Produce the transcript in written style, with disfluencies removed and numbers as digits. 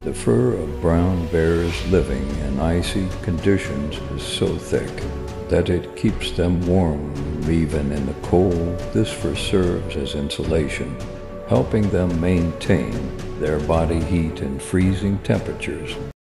The fur of brown bears living in icy conditions is so thick that it keeps them warm even in the cold. This fur serves as insulation, helping them maintain their body heat in freezing temperatures.